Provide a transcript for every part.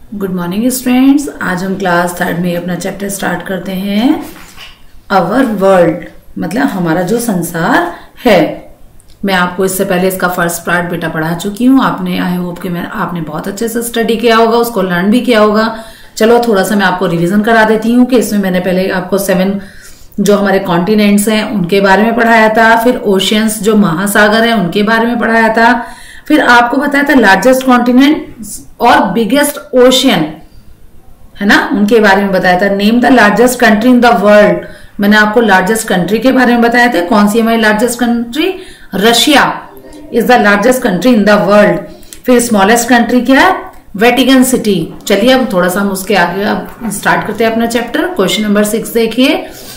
Good morning students. आज हम class third में अपना चैप्टर स्टार्ट करते हैं। अवर वर्ल्ड मतलब हमारा जो संसार है। मैं आपको इससे पहले इसका फर्स्ट पार्ट बेटा पढ़ा चुकी हूँ। आपने आई होप कि आपने बहुत अच्छे से स्टडी किया होगा, उसको लर्न भी किया होगा। चलो थोड़ा सा मैं आपको रिवीजन करा देती हूँ कि इसमें मैंने पहले आपको 7 जो हमारे कॉन्टिनेंट्स हैं उनके बारे में पढ़ाया था, फिर ओशियंस जो महासागर हैं उनके बारे में पढ़ाया था, फिर आपको बताया था लार्जेस्ट कॉन्टिनेंट और बिगेस्ट ओशियन है ना, उनके बारे में बताया था। Name the largest country in the world, मैंने आपको लार्जेस्ट कंट्री के बारे में बताया था। कौन सी हमारी largest country? Russia is the largest country in the world. फिर स्मॉलेस्ट कंट्री क्या है? Vatican city. चलिए अब थोड़ा सा हम उसके आगे अब स्टार्ट करते हैं अपना चैप्टर। क्वेश्चन नंबर 6 देखिए।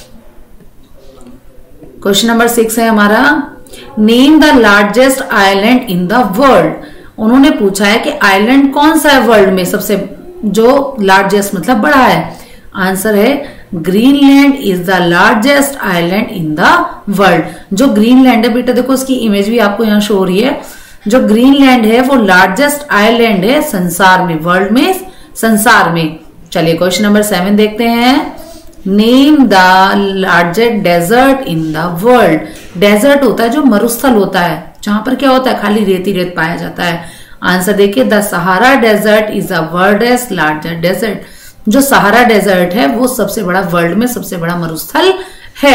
क्वेश्चन नंबर 6 है हमारा, name the largest island in the world. उन्होंने पूछा है कि आइलैंड कौन सा है वर्ल्ड में सबसे जो लार्जेस्ट मतलब बड़ा है। आंसर है Greenland is the largest island in the world. जो ग्रीनलैंड है बेटा, देखो उसकी इमेज भी आपको यहाँ शो हो रही है। जो ग्रीनलैंड है वो लार्जेस्ट आइलैंड है संसार में, वर्ल्ड में, संसार में। चलिए क्वेश्चन नंबर 7 देखते हैं। Name the largest desert in the world. Desert होता है जो मरुस्थल होता है, जहां पर क्या होता है खाली रेती रेत पाया जाता है। आंसर देखिए, the Sahara desert is the world's largest desert. जो सहारा डेजर्ट है वो सबसे बड़ा, वर्ल्ड में सबसे बड़ा मरुस्थल है।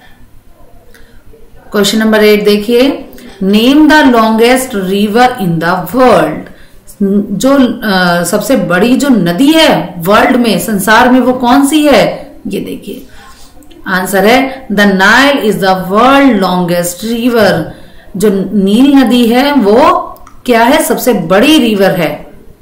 क्वेश्चन नंबर 8 देखिए। Name the longest river in the world. जो सबसे बड़ी जो नदी है वर्ल्ड में, संसार में, वो कौन सी है? ये देखिए आंसर है the Nile is the world longest river. जो नील नदी है वो क्या है? सबसे बड़ी रिवर है।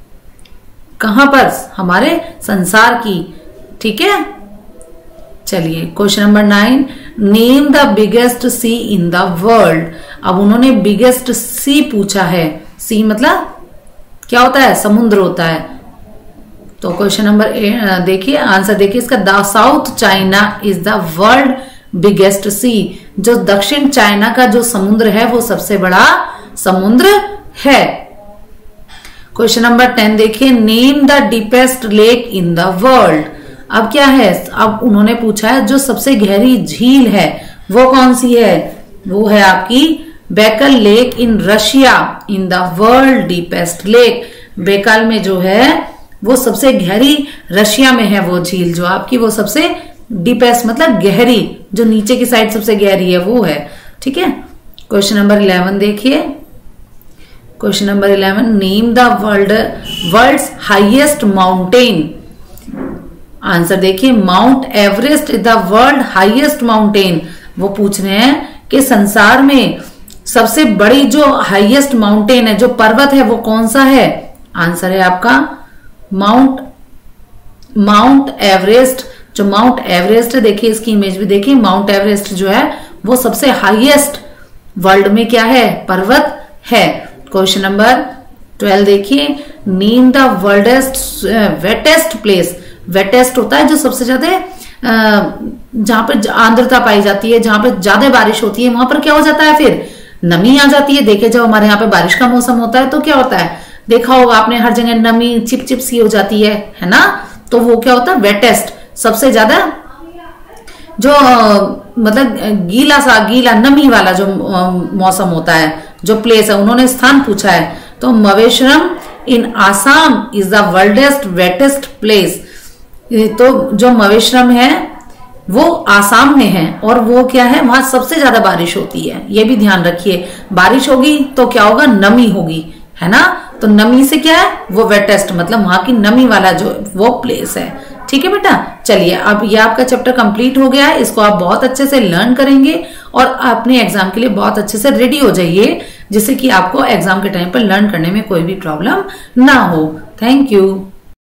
कहां पर? हमारे संसार की। ठीक है, चलिए question number 9। Name the biggest sea in the world. अब उन्होंने बिगेस्ट सी पूछा है। सी मतलब क्या होता है? समुद्र होता है। तो क्वेश्चन नंबर देखिए, आंसर देखिए इसका, the South China is the world biggest sea. जो दक्षिण चाइना का जो समुद्र है वो सबसे बड़ा समुद्र है। क्वेश्चन नंबर 10 देखिए। Name the deepest lake in the world. अब क्या है? अब उन्होंने पूछा है जो सबसे गहरी झील है वो कौन सी है? वो है आपकी Baikal lake in Russia in the world deepest lake. Baikal में जो है वो सबसे गहरी रशिया में है। वो झील जो आपकी वो सबसे डीपेस्ट मतलब गहरी, जो नीचे की साइड सबसे गहरी है वो है। ठीक है, क्वेश्चन नंबर 11 देखिए। Question number 11। Name the world's highest mountain. Answer देखिए, Mount Everest is the world highest mountain. वो पूछ रहे हैं कि संसार में सबसे बड़ी जो हाईएस्ट माउंटेन है, जो पर्वत है, वो कौन सा है? आंसर है आपका माउंट एवरेस्ट। जो माउंट एवरेस्ट है, देखिए इसकी इमेज भी देखिए। माउंट एवरेस्ट जो है वो सबसे हाईएस्ट वर्ल्ड में क्या है? पर्वत है। क्वेश्चन नंबर 12 देखिए। Name the worldest wettest place. Wettest होता है जो सबसे ज्यादा जहां पर आर्द्रता पाई जाती है, जहां पर ज्यादा बारिश होती है, वहां पर क्या हो जाता है? फिर नमी आ जाती है। देखिए जब हमारे यहाँ पे बारिश का मौसम होता है तो क्या होता है? देखा होगा आपने, हर जगह नमी चिप चिप सी हो जाती है ना। तो वो क्या होता है? वेटेस्ट, सबसे ज्यादा जो मतलब गीला नमी वाला जो मौसम होता है, जो प्लेस है। उन्होंने स्थान पूछा है तो Mawsynram in Assam is the worldest wettest place. तो जो मवेश्वरम है वो आसाम में है और वो क्या है? वहां सबसे ज्यादा बारिश होती है। ये भी ध्यान रखिए, बारिश होगी तो क्या होगा? नमी होगी, है ना। तो नमी से क्या है? वो वेटेस्ट मतलब वहां की नमी वाला जो वो प्लेस है। ठीक है बेटा, चलिए अब ये आपका चैप्टर कंप्लीट हो गया है। इसको आप बहुत अच्छे से लर्न करेंगे और अपने एग्जाम के लिए बहुत अच्छे से रेडी हो जाइए, जिससे कि आपको एग्जाम के टाइम पर लर्न करने में कोई भी प्रॉब्लम ना हो। Thank you.